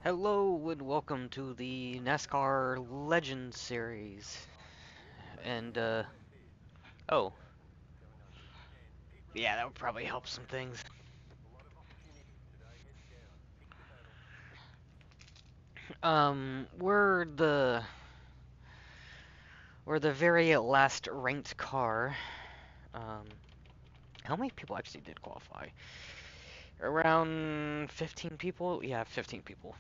Hello and welcome to the NASCAR Legends Series. And, oh, yeah, that would probably help some things. We're the very last ranked car. Um, how many people actually did qualify? Around 15 people? Yeah, 15 people.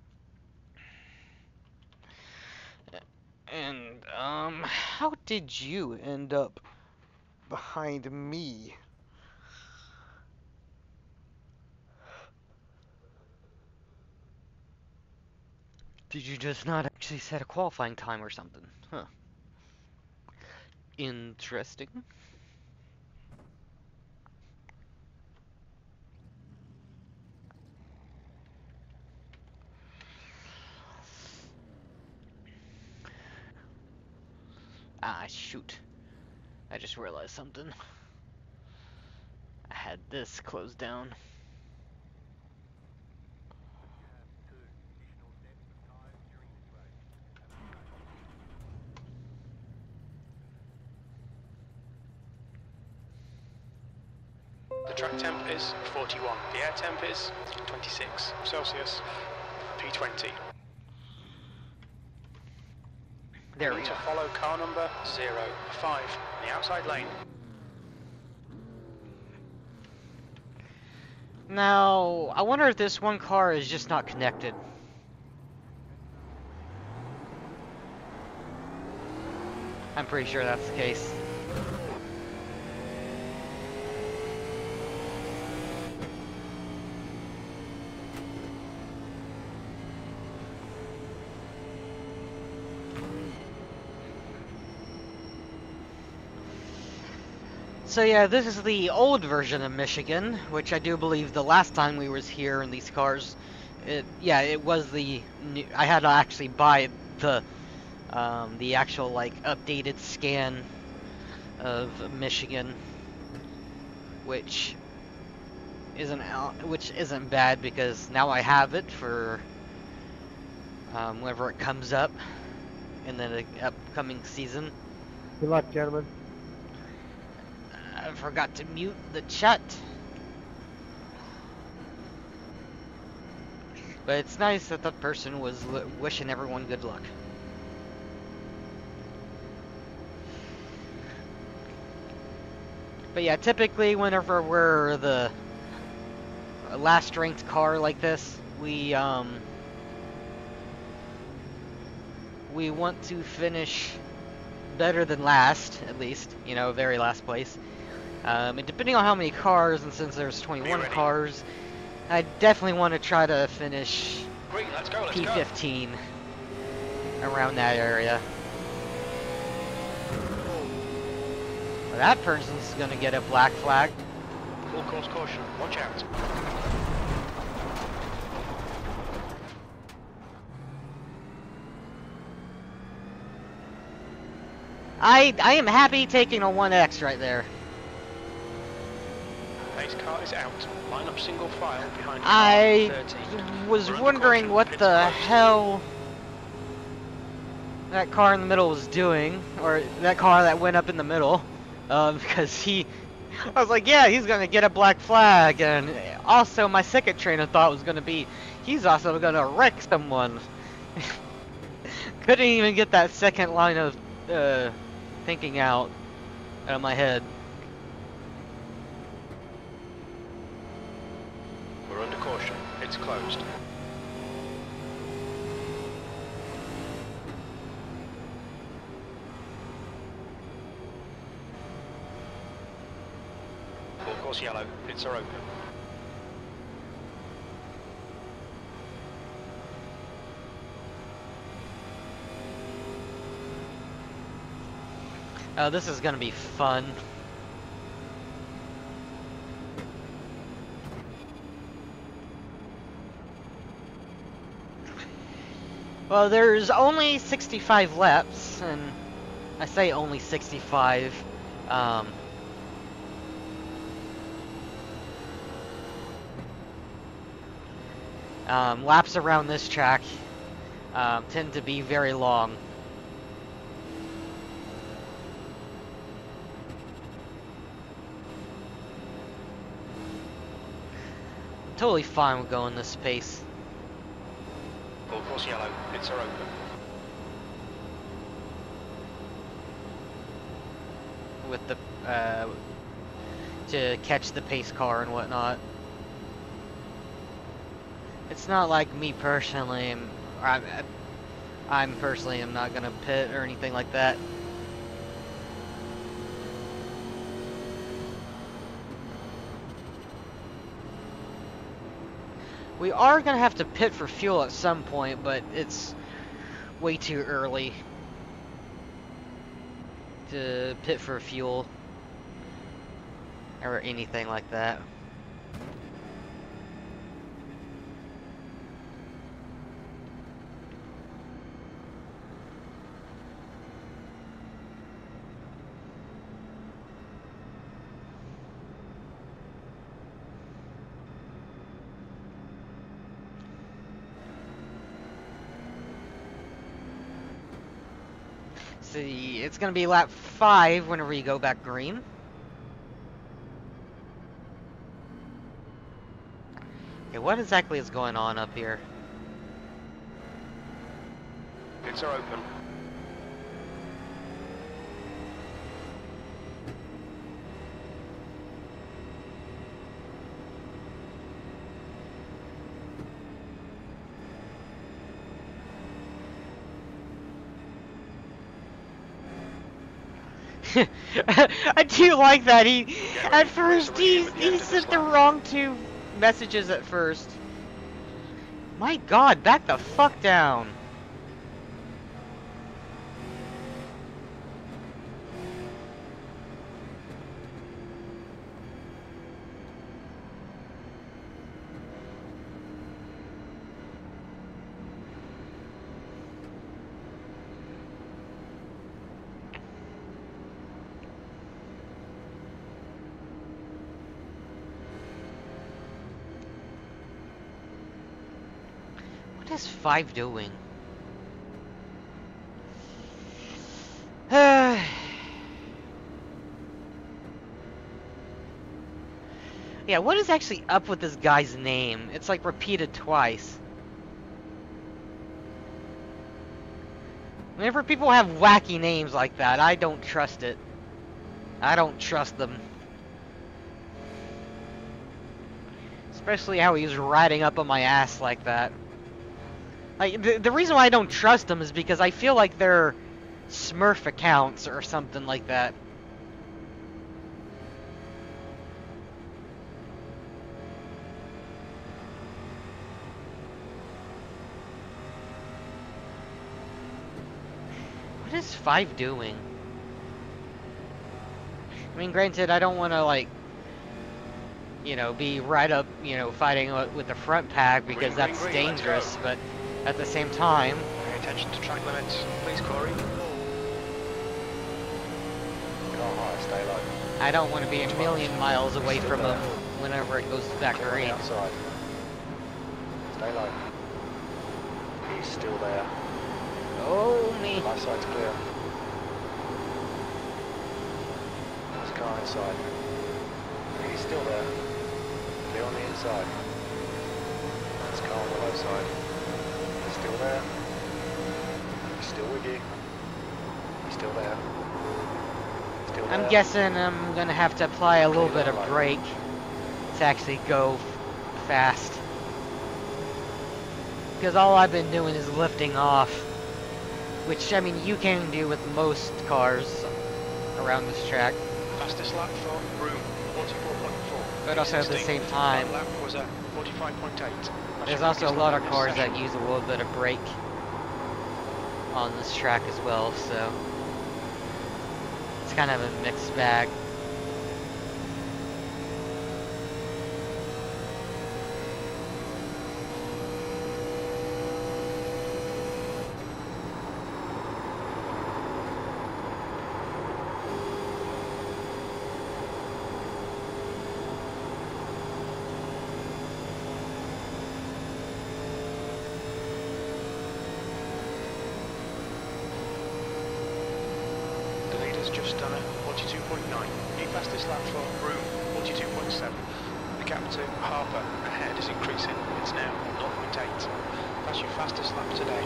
And, how did you end up behind me? Did you just not actually set a qualifying time or something? Huh. Interesting. Ah, shoot. I just realized something. I had this closed down. The track temp is 41. The air temp is 26 Celsius. P20. There we Need go. to follow car number 05 in the outside lane. Now, I wonder if this one car is just not connected. I'm pretty sure that's the case. So yeah, this is the old version of Michigan, which I do believe the last time we was here in these cars, it was the new, I had to actually buy the actual like updated scan of Michigan, which isn't bad because now I have it for whenever it comes up in the upcoming season. Good luck, gentlemen. I forgot to mute the chat. But it's nice that that person was wishing everyone good luck. But yeah, typically whenever we're the last ranked car like this, we want to finish better than last, at least, you know, very last place. And depending on how many cars, and since there's 21 cars, I definitely want to try to finish Green, let's go, P15 around that area. Well, that person's gonna get a black flag. Full course caution, watch out. I am happy taking a 1X right there. Pace car is out. Line up single file behind I car 13. was We're under wondering caution, what it's the closed. hell that car in the middle was doing, or that car that went up in the middle, because I was like, yeah, he's gonna get a black flag, and also my second train of thought was gonna be, he's also gonna wreck someone. Couldn't even get that second line of thinking out of my head. We're under caution, it's closed. Full course yellow, pits are open. This is gonna be fun. Well, there's only 65 laps, and I say only 65. Laps around this track tend to be very long. I'm totally fine with going this pace. Of course, yellow. Pits are open. With the to catch the pace car and whatnot. It's not like me personally. I'm personally am not gonna pit or anything like that. We are gonna have to pit for fuel at some point, but it's way too early to pit for fuel or anything like that. See, it's gonna be lap 5 whenever you go back green. Okay, what exactly is going on up here? Pits are open. I do like that. At first he sent the wrong 2 messages at first. My God, back the fuck down. What is 5 doing? Yeah, what is actually up with this guy's name? It's like repeated twice. Whenever people have wacky names like that, I don't trust it. I don't trust them. Especially how he's riding up on my ass like that. Like, the reason why I don't trust them is because I feel like they're Smurf accounts or something like that. What is 5 doing? I mean, granted, I don't want to, like, you know, be right up, you know, fighting with the front pack because that's dangerous, but at the same time... Pay attention to track limits, please, Corey. Go high, stay low. I don't want to be a million miles away from him whenever it goes back green. Outside. Stay low. He's still there. Oh, me. Left side's clear. There's a car inside. He's still there. Clear on the inside. There's a car on the low side. He's still there. He's still with you. He's still there. Still there. I'm guessing I'm gonna have to apply a little bit of brake to actually go fast. Because all I've been doing is lifting off. Which, I mean, you can do with most cars around this track. Fastest lap for room, 44.4. But also at the same time, that lap was a 45.8. there's also a lot of cars that use a little bit of brake on this track as well, so it's kind of a mixed bag. has just done a 42.9. New fastest lap for Room 42.7. The gap to Harper ahead is increasing. It's now 0.8. That's your fastest lap today.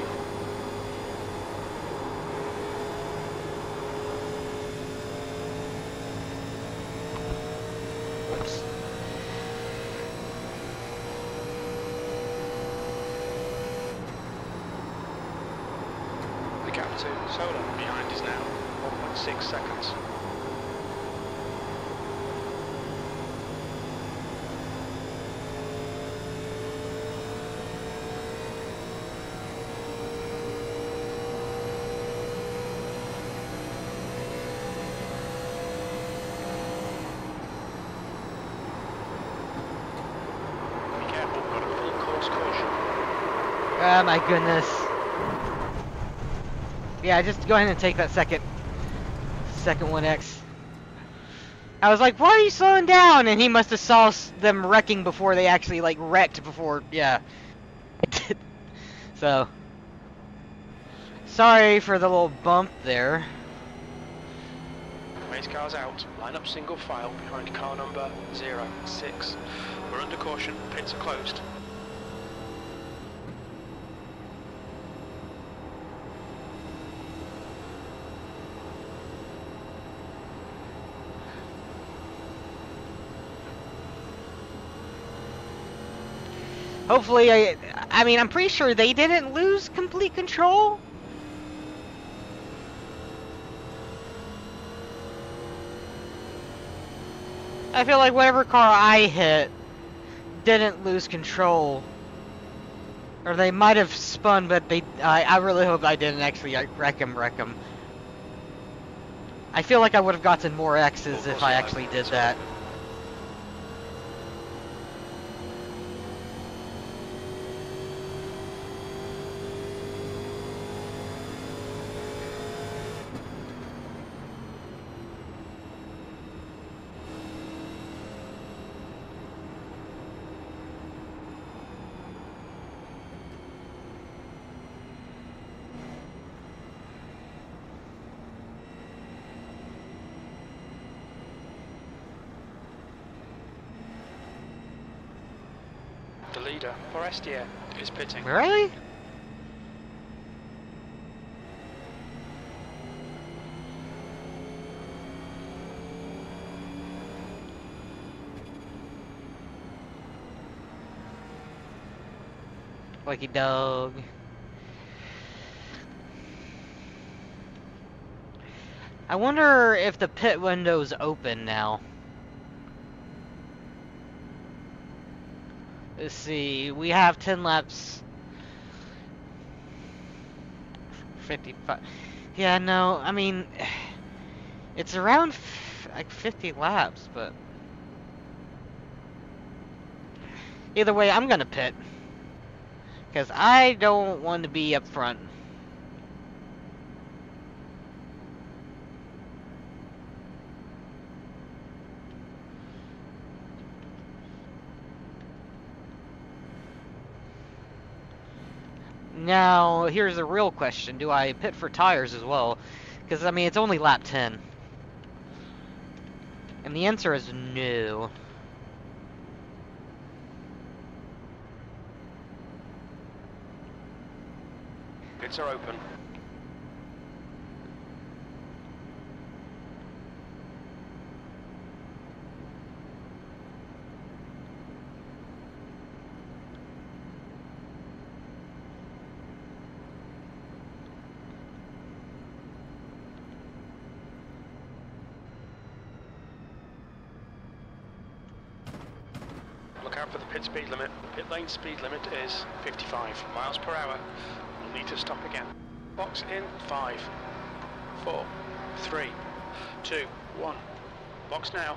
Whoops. The gap to Solar behind is now 1.6 seconds. Be careful, got a full course caution. Oh my goodness. Yeah, just go ahead and take that second 1X. I was like, why are you slowing down? And he must have saw them wrecking before they actually, like, wrecked before, yeah. So, sorry for the little bump there. Race cars out, line up single file behind car number 06. We're under caution, pits are closed. Hopefully, I mean, I'm pretty sure they didn't lose complete control. I feel like whatever car I hit didn't lose control. Or they might have spun, but I really hope I didn't actually wreck them. I feel like I would have gotten more X's if I actually did that. The leader, Forestier, is pitting. Really? Lucky dog. I wonder if the pit window's open now. Let's see, we have 10 laps. 55. Yeah, no, I mean, it's around like 50 laps, but either way, I'm gonna pit. Because I don't want to be up front. Now, here's a real question. Do I pit for tires as well? Because, I mean, it's only lap 10. And the answer is no. Pits are open. Look out for the pit speed limit. The pit lane speed limit is 55 miles per hour. We'll need to stop again. Box in 5, 4, 3, 2, 1. Box now.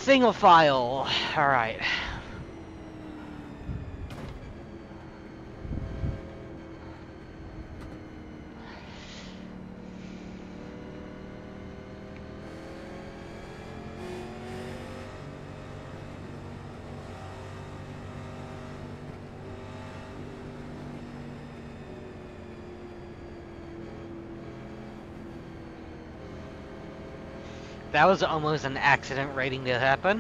Single file. All right. That was almost an accident waiting to happen.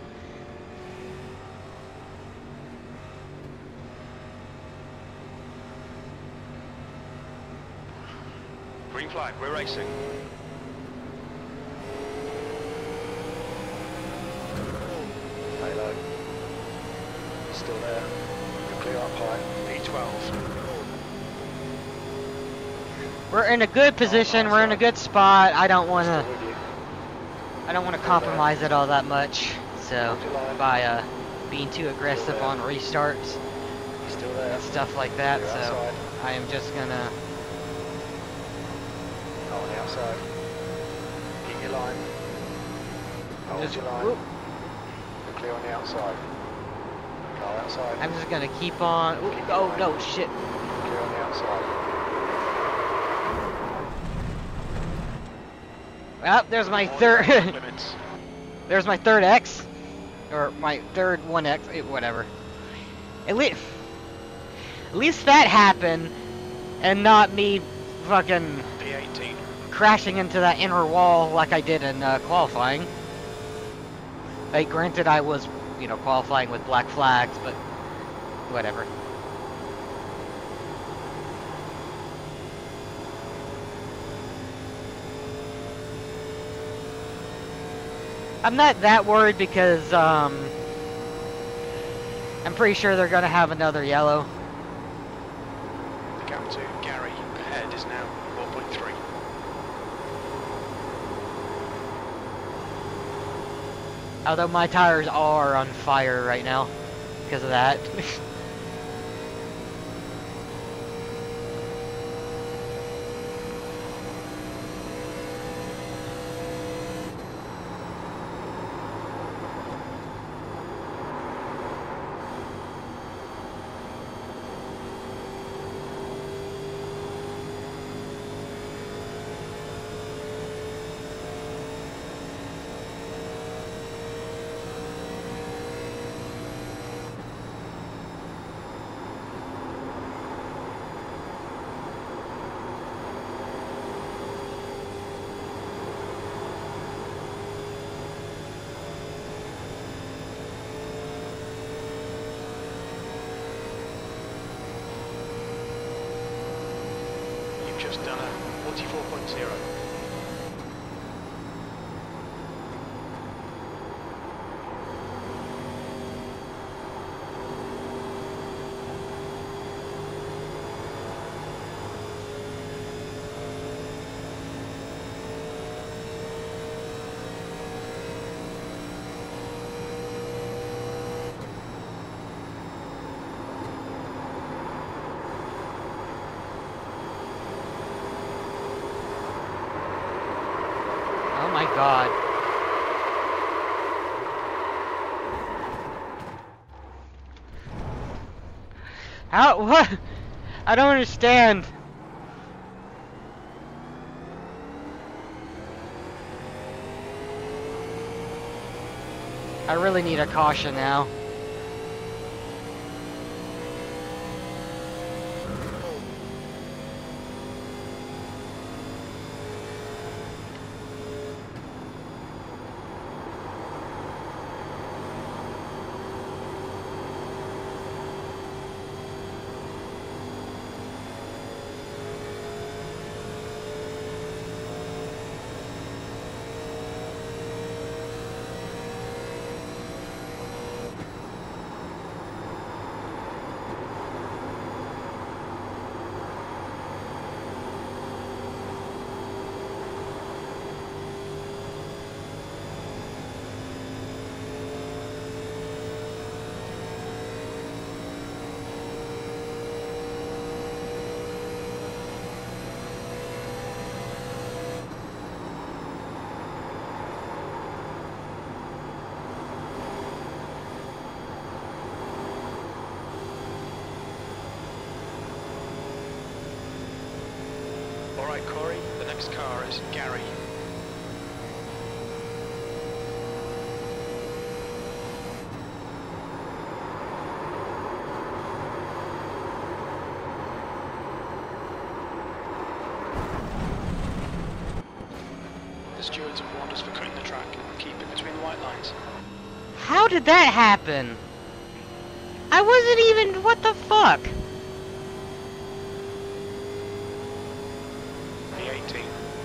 Green flag, we're racing. Halo. Still there. You're clear up high. P12. We're in a good position. We're in a good spot. I don't want to compromise it all that much. So by being too aggressive on restarts and stuff like that. So I am just gonna. On the outside. Keep your line. Hold your line. Whoop. You're clear on the outside. Car outside. I'm just gonna keep on. Ooh, oh no, shit. Clear on the outside. Well, there's my third. There's my third X, or my third 1X, whatever. At least that happened, and not me fucking P18. crashing into that inner wall like I did in qualifying. Like, granted, I was, you know, qualifying with black flags, but whatever. I'm not that worried because I'm pretty sure they're gonna have another yellow. The gap to Gary ahead is now 1.3. Although my tires are on fire right now because of that. Just done a 44.0. Oh my god. How? What? I don't understand. I really need a caution now. right, Corey. The next car is Gary. The stewards have warned us for cutting the track. Keep it between the white lines. How did that happen? I wasn't even... What the fuck? P18.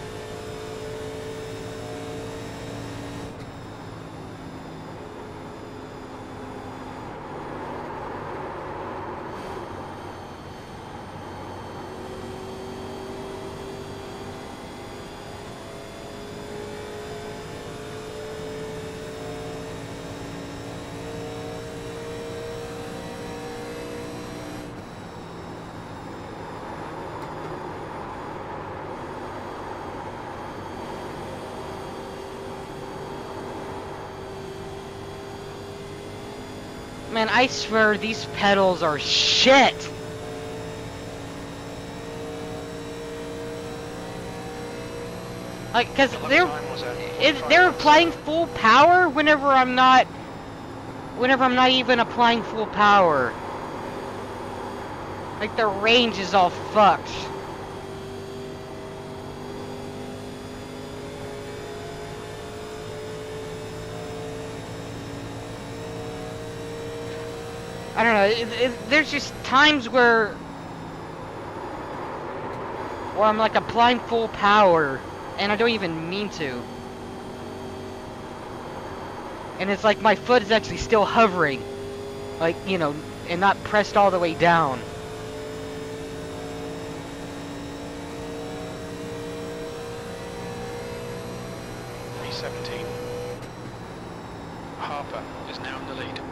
Man, I swear these pedals are shit. Like, cause they're applying full power whenever I'm not even applying full power. Like the range is all fucked. I don't know, there's just times where I'm like applying full power and I don't even mean to. And it's like my foot is actually still hovering. Like, you know, and not pressed all the way down. P17. Harper is now in the lead.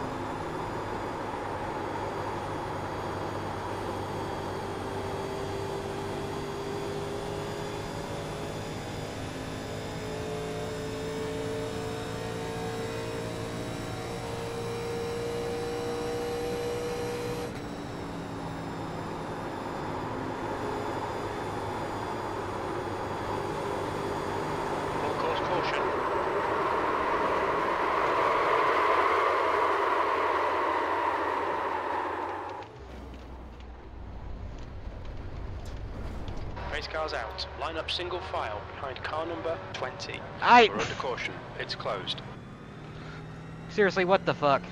Race cars out. Line up single file behind car number 20. We're under caution. It's closed. Seriously, what the fuck?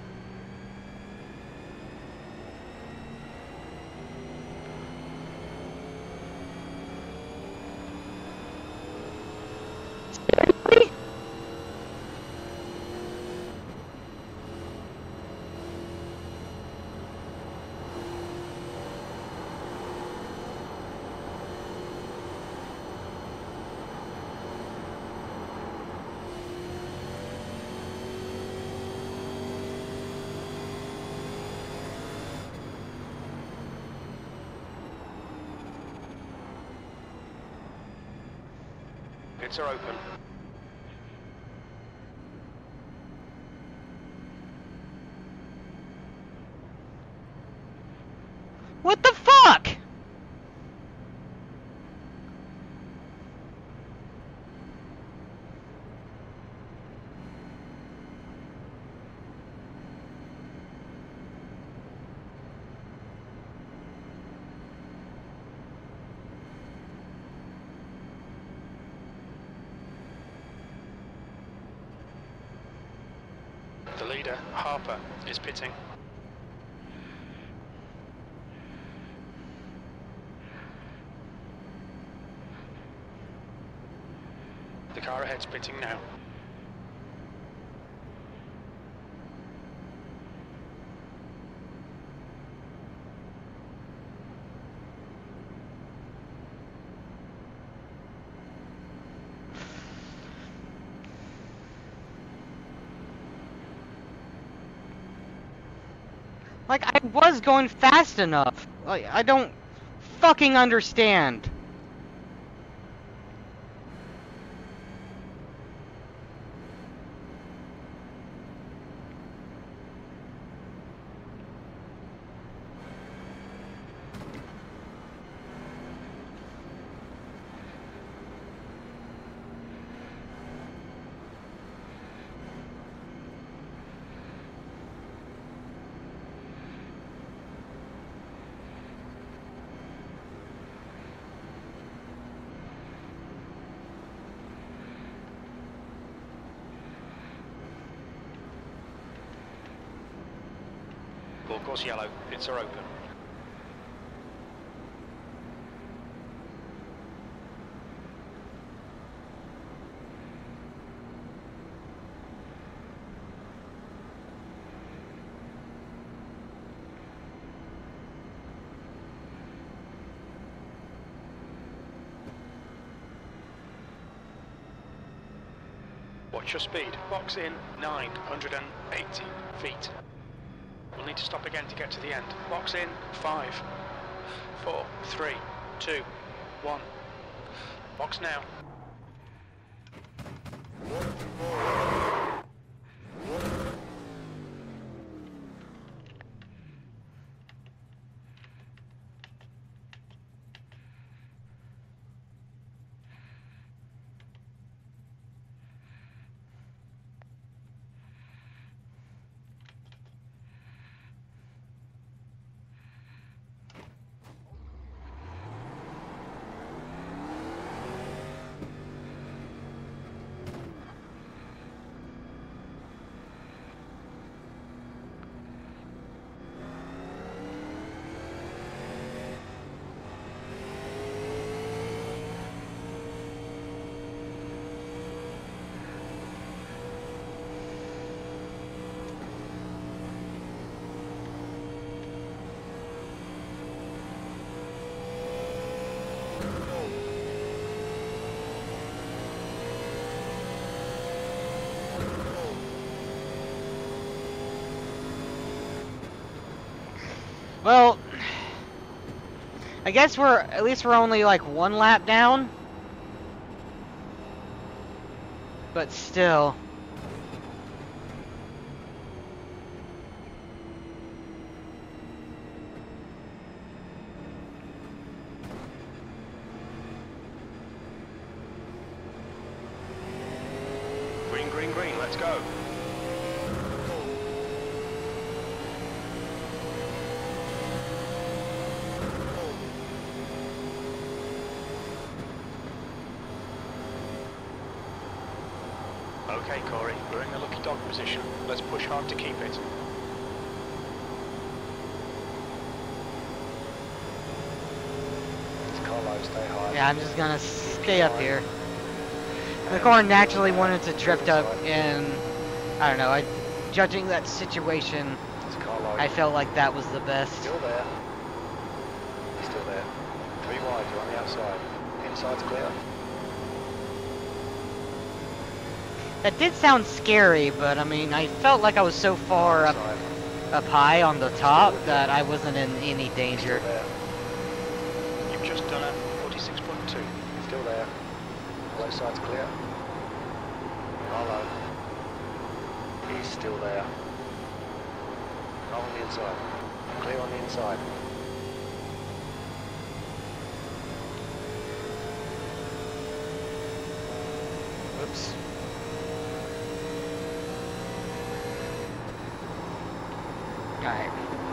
Pits are open. What the fuck? The leader, Harper, is pitting. The car ahead's pitting now. Like, I was going fast enough. Like, I don't fucking understand. Forecourse yellow, pits are open. Watch your speed. Box in 980 feet. We'll need to stop again to get to the end. Box in 5, 4, 3, 2, 1. Box now. Well, I guess at least we're only like 1 lap down. But still. Green, green, green, let's go. Okay, Corey, we're in the lucky dog position. Let's push hard to keep it. Carlo, stay high. Yeah, I'm just gonna stay up here. The car naturally wanted to drift up, and I don't know. Judging that situation, I felt like that was the best. Still there. Still there. 3 wide, you're on the outside. Inside's clear. That did sound scary, but I mean, I felt like I was so far up high on the top that I wasn't in any danger. You've just done a 46.2. Still there. Low side's clear. Carlo. He's still there. Not on the inside. Clear on the inside. Whoops. Alright.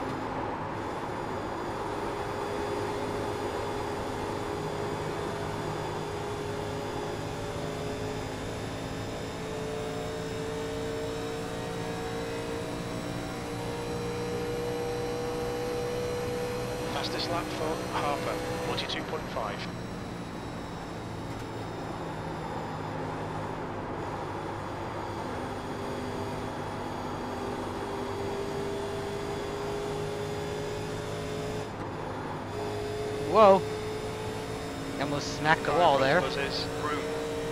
Fastest lap for Harper, 42.5. Whoa. Almost smacked the wall there. Room.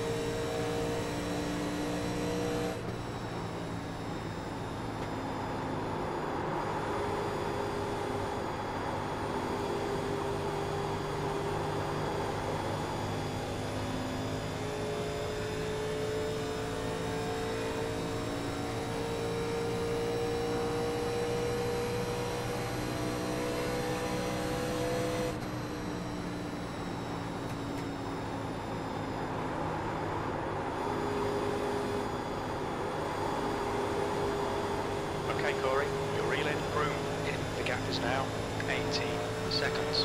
Okay, Corey, you're reeling room in. The gap is now 18 seconds.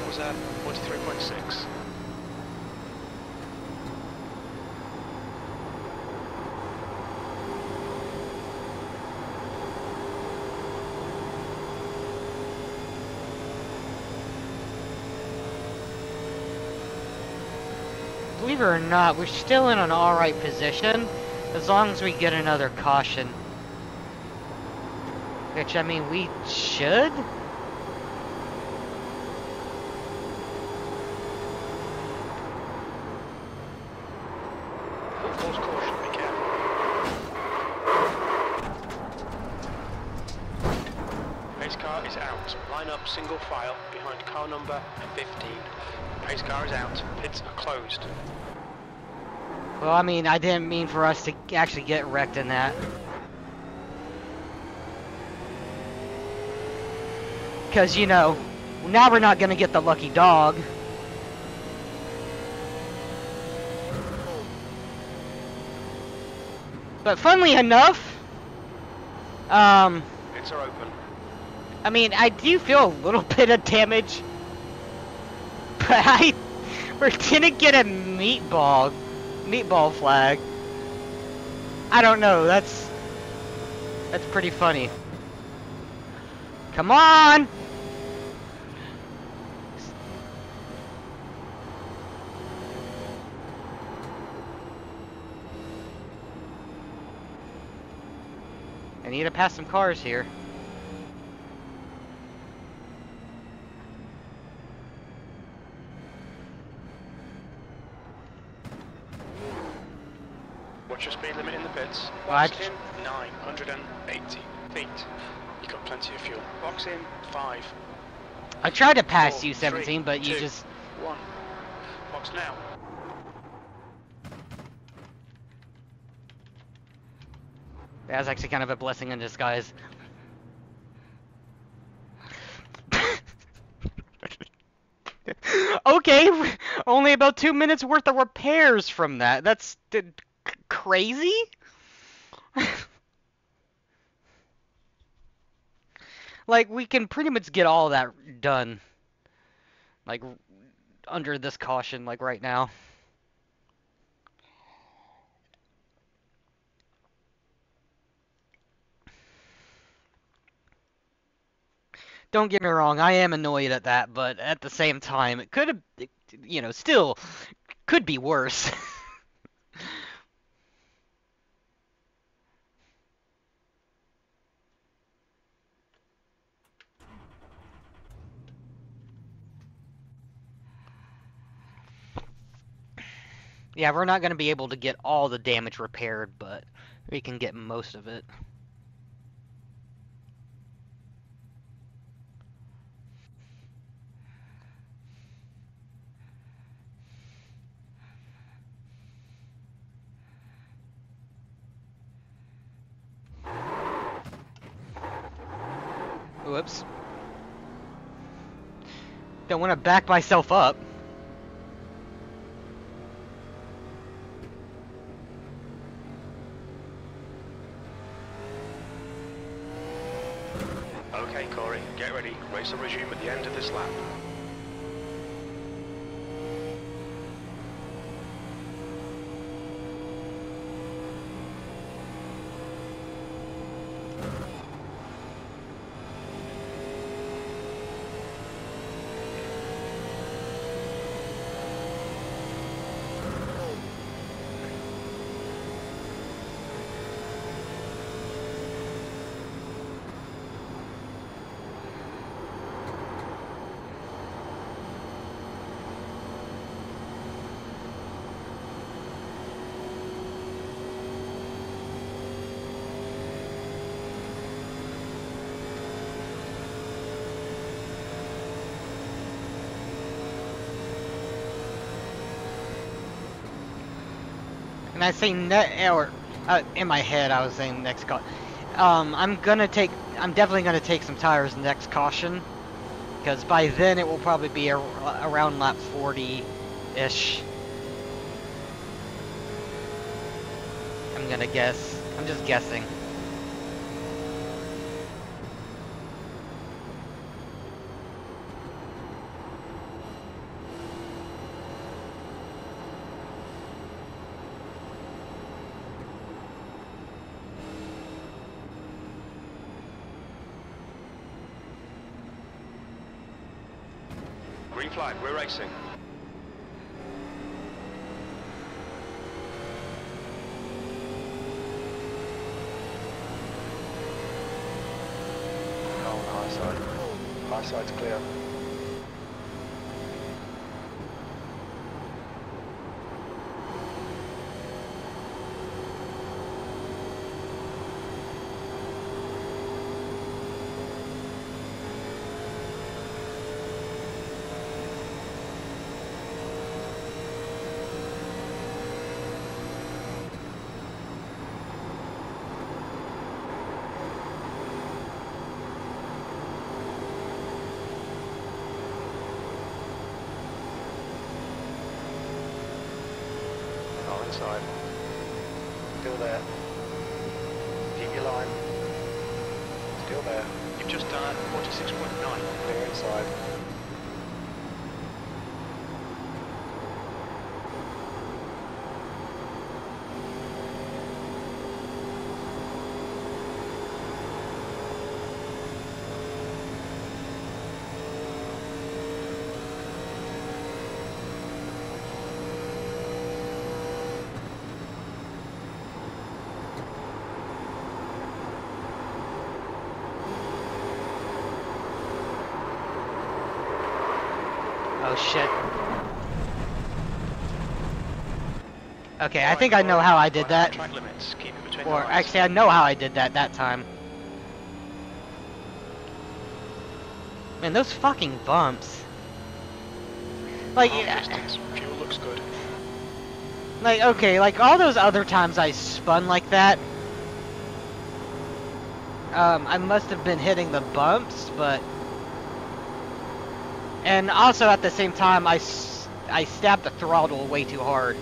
time was 43.6. Believe it or not, we're still in an alright position, as long as we get another caution. Which, I mean, we should? Full course caution, be careful. Pace car is out. Line up single file behind car number 15. Pace car is out. Pits are closed. Well, I mean, I didn't mean for us to actually get wrecked in that. Because, you know, now we're not going to get the lucky dog. But funnily enough, Pits are open. I mean, I do feel a little bit of damage. But we're going to get a meatball flag. I don't know, that's pretty funny. Come on! I need to pass some cars here. What's your speed limit in the pits? What? Box in 980 feet. You got plenty of fuel. Box in 5. I tried to pass 4, you 17, 3, but you 2, just... 1. Box now. That was actually kind of a blessing in disguise. Okay, only about 2 minutes worth of repairs from that. That's crazy? Like, we can pretty much get all that done. Like, under this caution, like, right now. Don't get me wrong, I am annoyed at that, but at the same time, it could have, you know, still could be worse. Yeah, we're not going to be able to get all the damage repaired, but we can get most of it. Whoops. Don't want to back myself up. Okay, Corey, get ready. Race will resume at the end of this lap. And I say in my head I was saying next caution. I'm definitely gonna take some tires next caution, because by then it will probably be around lap 40-ish. I'm gonna guess. I'm just guessing. Green flag, we're racing. Car on the high side. High side's clear. Inside. Still there. Keep your line. Still there. You've just done 46.9. Clear inside. Oh shit. Okay, I think I know how I did that. Or actually, I know how I did that time. Man, those fucking bumps. Like, Fuel looks good. Like, okay, like all those other times I spun like that, I must have been hitting the bumps, but... And also at the same time, I stabbed the throttle way too hard.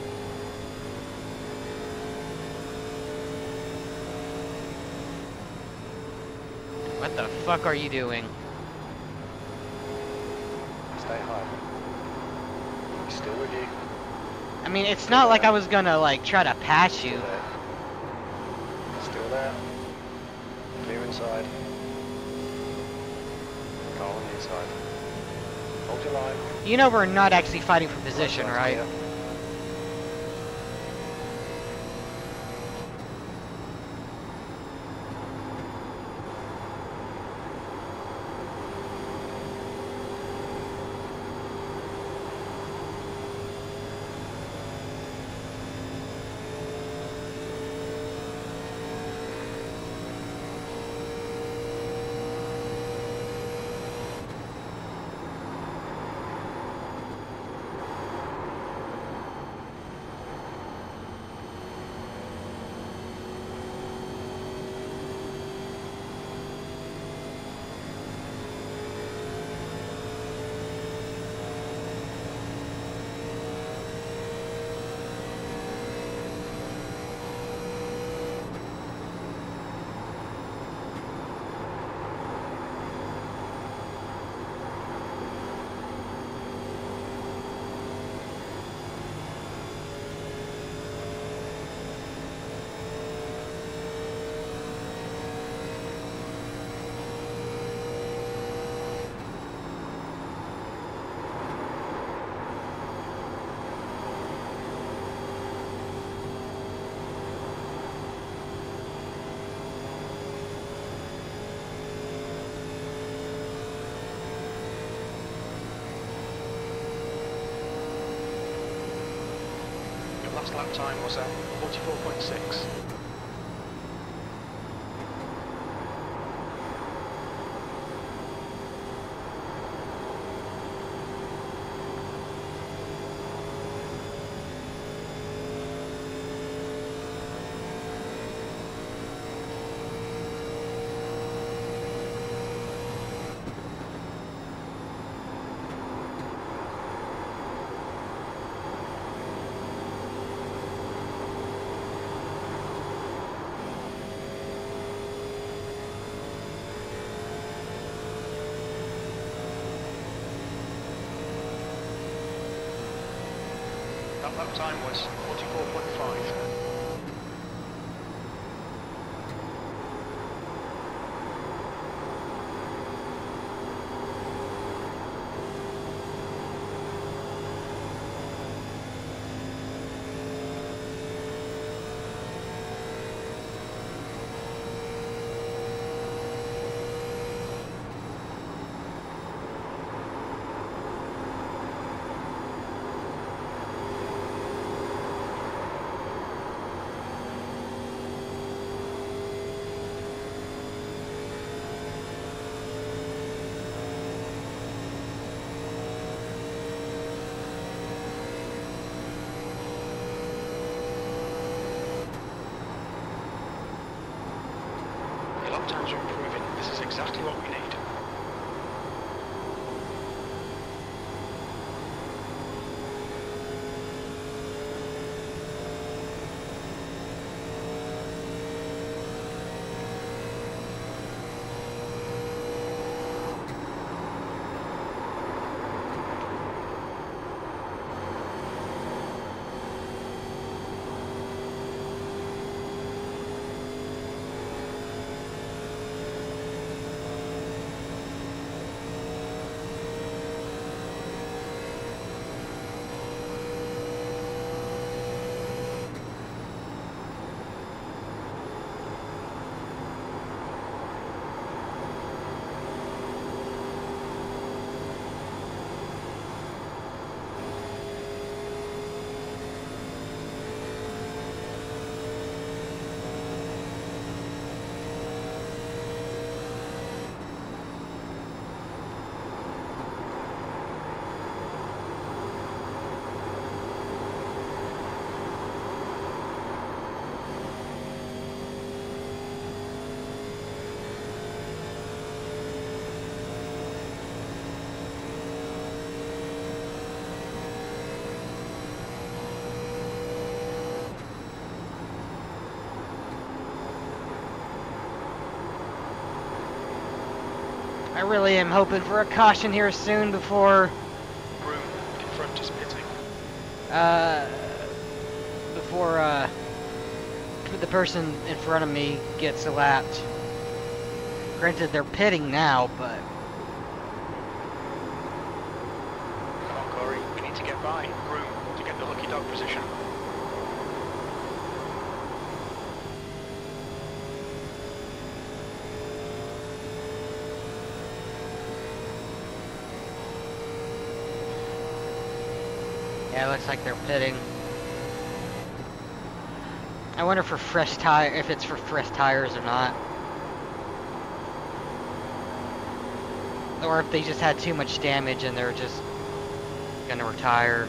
What the fuck are you doing? Stay high. He's still with you. I mean, it's not like I was gonna, like, try to pass you. Still there. Clear inside. Car on the inside. Hold your line. You know we're not actually fighting for position, right? Clear. Last lap time was at 44.6. That lap time was 44.5. lap times are improving. This is exactly what we need. I really am hoping for a caution here soon before Broom in front is pitting. before the person in front of me gets lapped. Granted, they're pitting now, but Come on, Corey, we need to get by Broom to get the lucky dog position. yeah, it looks like they're pitting. I wonder for fresh tire if it's for fresh tires or not, or if they just had too much damage and they're just gonna retire.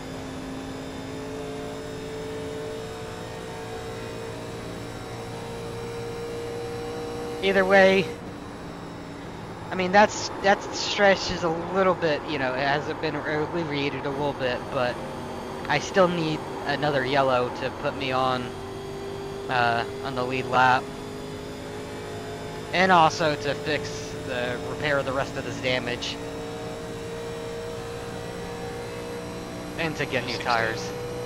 Either way, I mean that stretch is a little bit, you know, it hasn't been alleviated a little bit, but I still need another yellow to put me on the lead lap, and also to repair the rest of this damage, and to get new tires.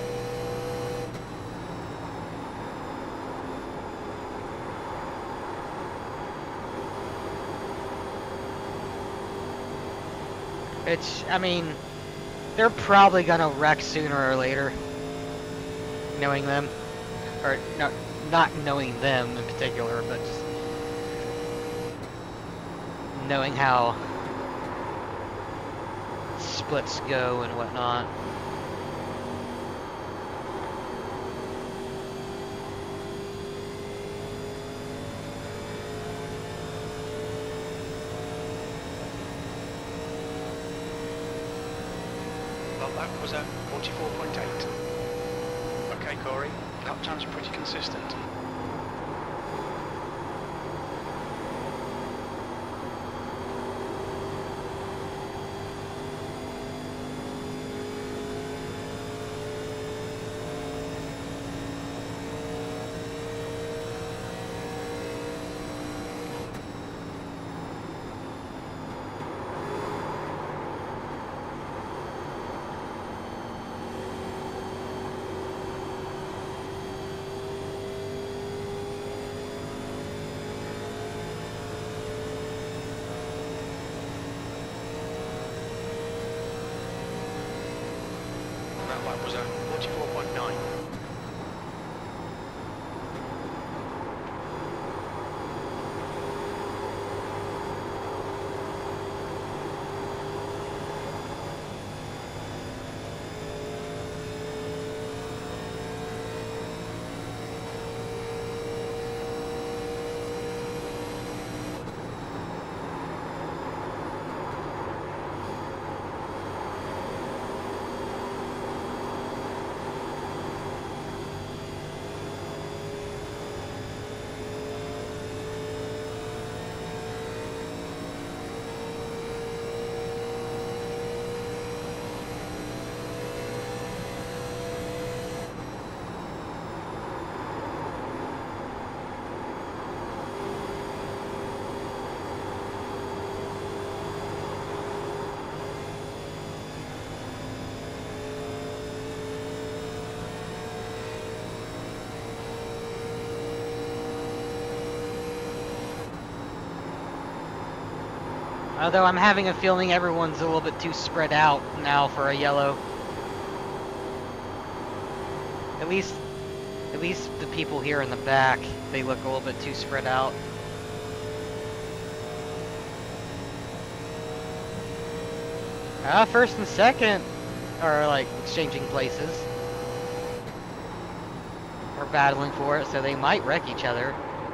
I mean, they're probably gonna wreck sooner or later, knowing them, or no, not knowing them in particular, but just knowing how splits go and whatnot. Well, that was at 44.8. Okay, Corey, lap times are pretty consistent. That lap was at 44.9. Although I'm having a feeling everyone's a little bit too spread out now for a yellow. At least the people here in the back, they look a little bit too spread out. First and second are like exchanging places. Or battling for it, so they might wreck each other.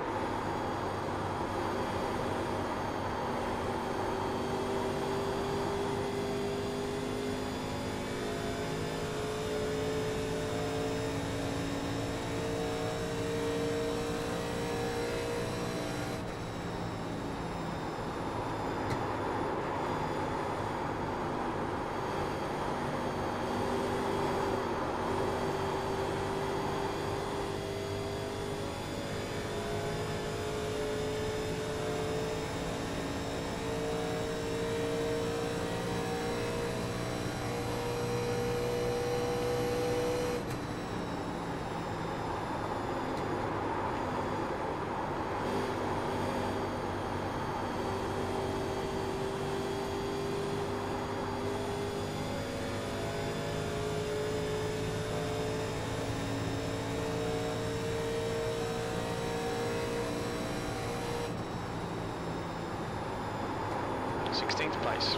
Place.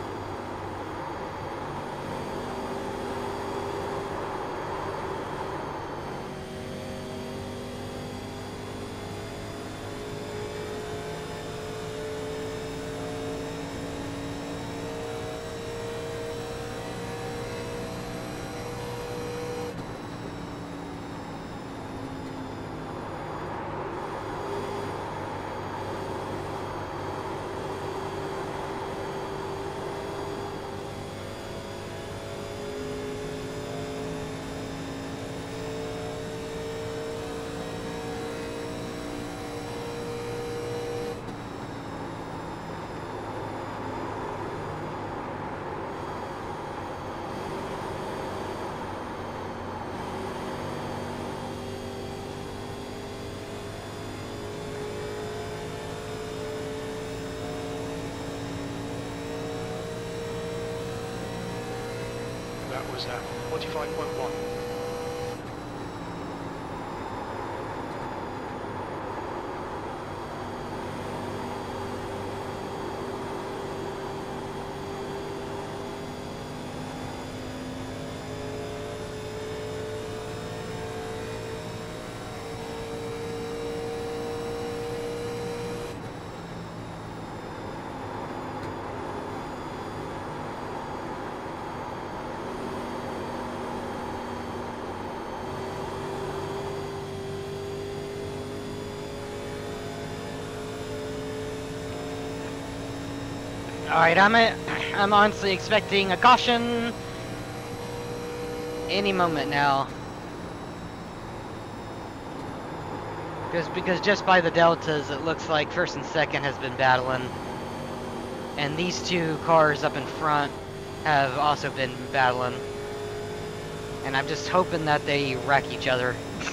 That was 45.1. Alright, I'm honestly expecting a caution any moment now. Because just by the deltas, it looks like first and second has been battling. And these two cars up in front have also been battling. And I'm just hoping that they wreck each other.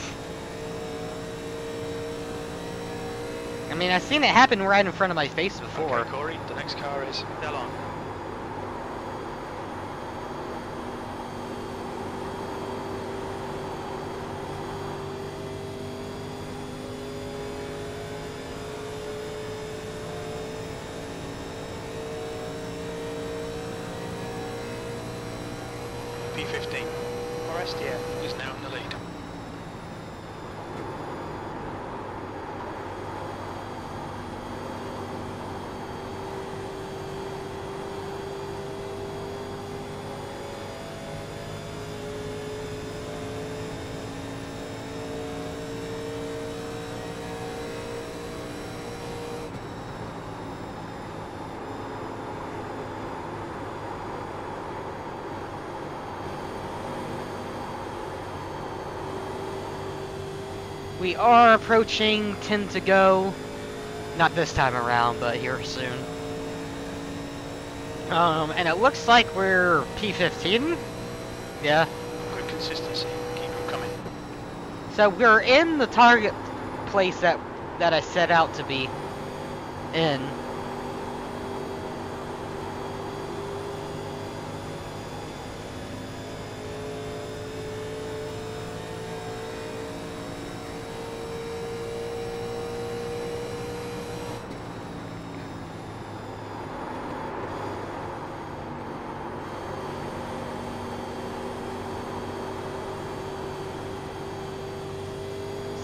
I mean, I've seen it happen right in front of my face before. Okay, Corey, the next car is Delon. P15. Forestia is now in the lead. We are approaching 10 to go. Not this time around, but here soon. And it looks like we're P15. Yeah. Good consistency. Keep them coming. So we're in the target place that I set out to be in.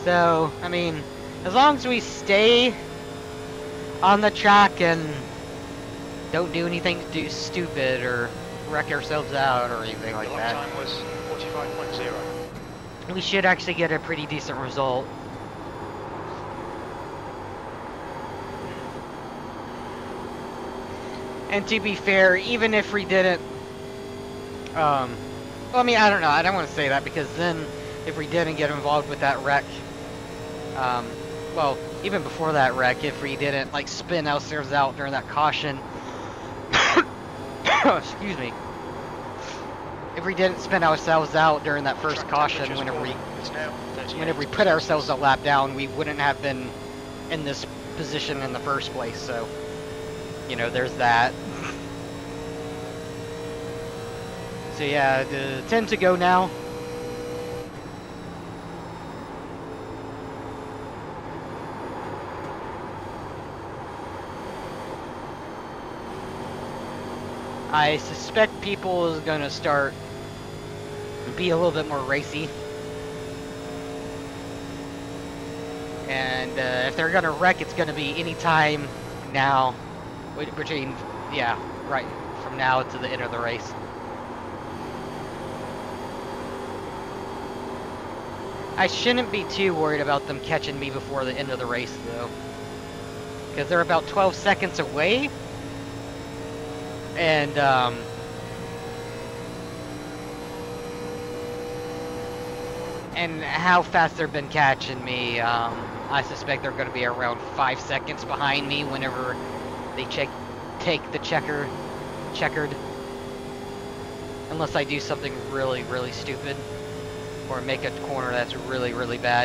So, I mean, as long as we stay on the track and don't do anything stupid or wreck ourselves out or anything like The lap that, time was 45.0. we should actually get a pretty decent result. And to be fair, even if we didn't, well, I mean, I don't know, I don't want to say that, because then if we didn't get involved with that wreck, well, even before that wreck, if we didn't, like, spin ourselves out during that caution, excuse me, if we didn't spin ourselves out during that first caution, whenever we put ourselves a lap down, we wouldn't have been in this position in the first place, so, you know, there's that. So yeah, the 10 to go now. I suspect people is gonna start be a little bit more racy. And if they're gonna wreck, it's gonna be any time now, between, yeah, right from now to the end of the race. I shouldn't be too worried about them catching me before the end of the race, though, because they're about 12 seconds away, and how fast they've been catching me, I suspect they're going to be around 5 seconds behind me whenever they take the checkered, unless I do something really, really stupid, or make a corner that's really, really bad.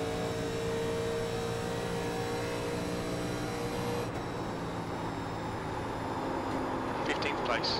Place.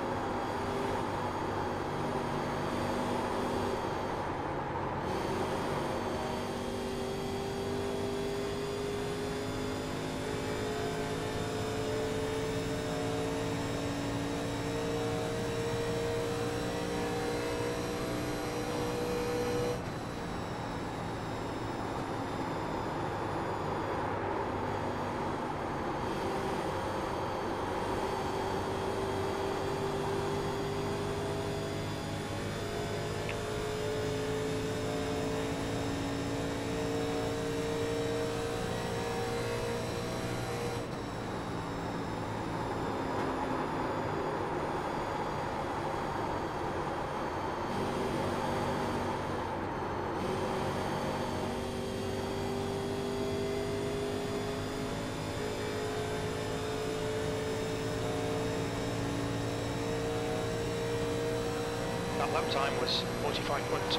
Lap time was 45.2.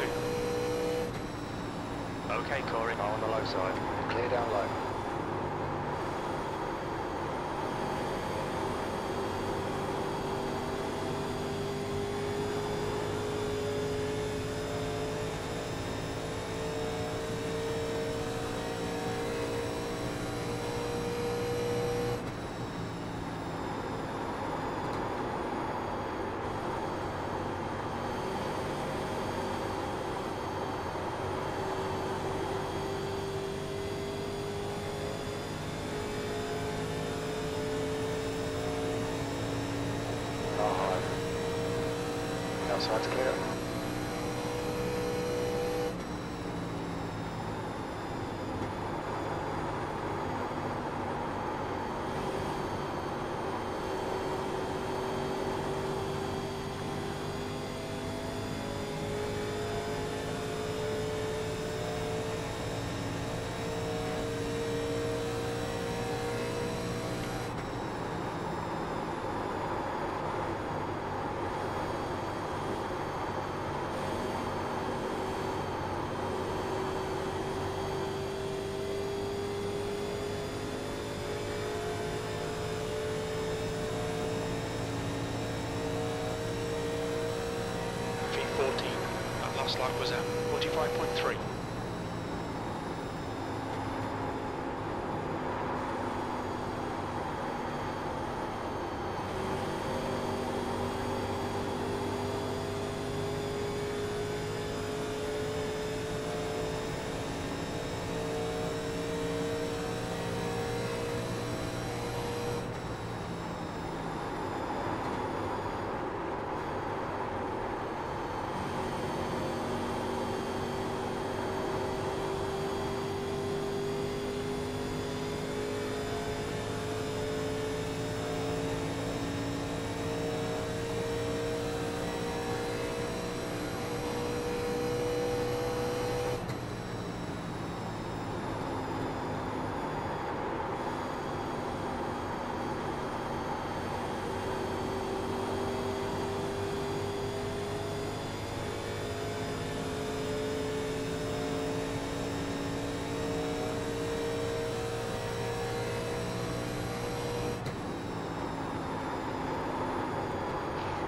Okay, Corey. I'm on the low side. Clear down low. Outside's clear. Last lap was at 45.3.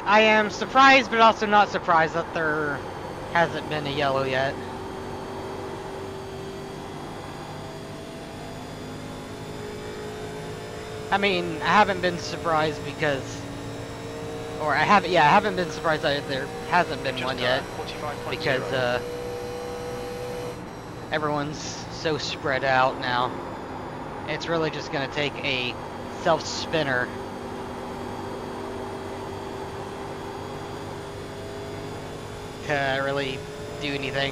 I am surprised, but also not surprised that there hasn't been a yellow yet. I mean, I haven't been surprised because, or I haven't been surprised that there hasn't been one yet because everyone's so spread out now. It's really just gonna take a self-spinner to really do anything.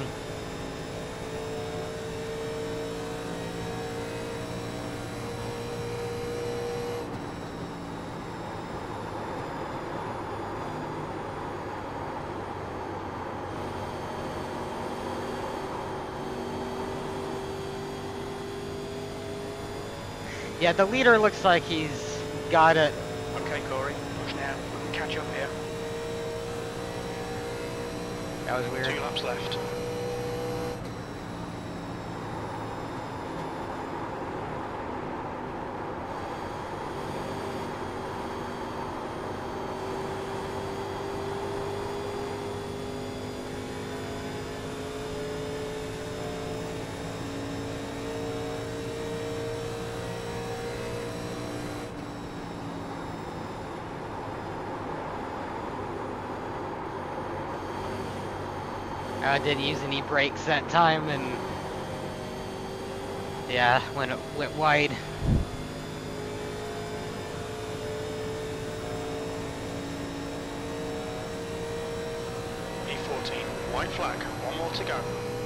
Yeah, the leader looks like he's got it. Okay, Corey, push now. We can catch up here. That was weird. 2 laps left. I didn't use any brakes that time, and yeah, when it went wide. E14, white flag, 1 more to go.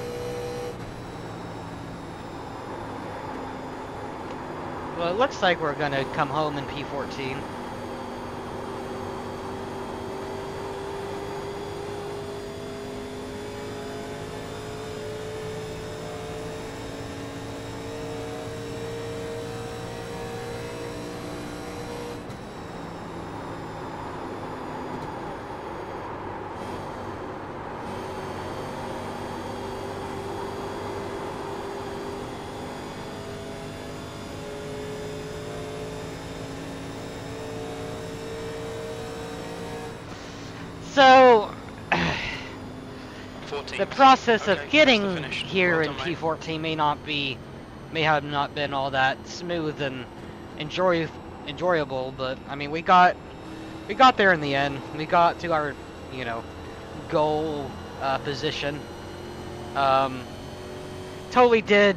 Well, it looks like we're gonna come home in P14. So, the process of getting here in P14 may have not been all that smooth and enjoyable, but I mean we got there in the end. We got to our, you know, goal position. Totally did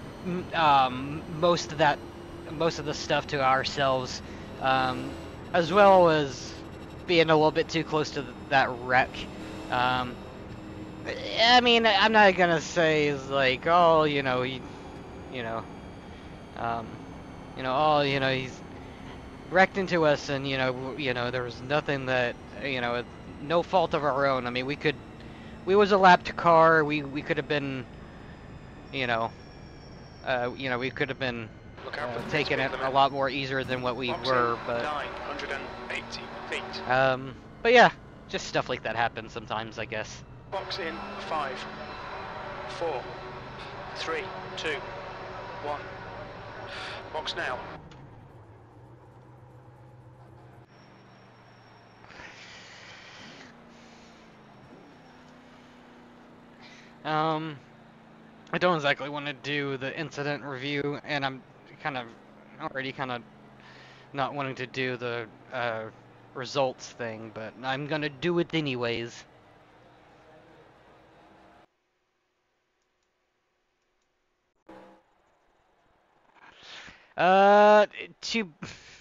most of the stuff to ourselves, as well as being a little bit too close to that wreck. I mean, I'm not gonna say it's like, oh, you know, um, oh, he's wrecked into us, and there was nothing that, no fault of our own. I mean, we was a lapped car. We could have been, we could have been taking it a lot more easier than what we were, but 980 feet. But yeah, just stuff like that happens sometimes, I guess. Box in 5, 4, 3, 2, 1. Box now. I don't exactly want to do the incident review, and I'm already kind of not wanting to do the results thing, but I'm gonna do it anyways. To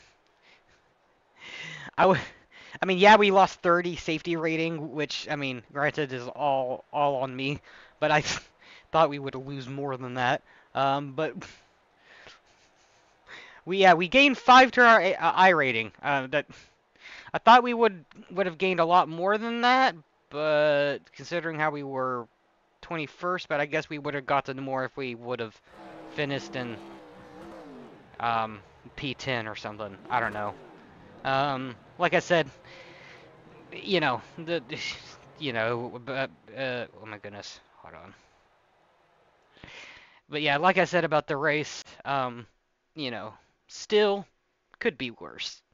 I mean, yeah, we lost 30 safety rating, which, I mean, granted is all on me, but I thought we would lose more than that. But we gained 5 to our I rating. That I thought we would have gained a lot more than that, but considering how we were 21st, but I guess we would have gotten more if we would have finished in P10 or something. I don't know. Like I said, oh my goodness, hold on. But yeah, like I said about the race, still could be worse.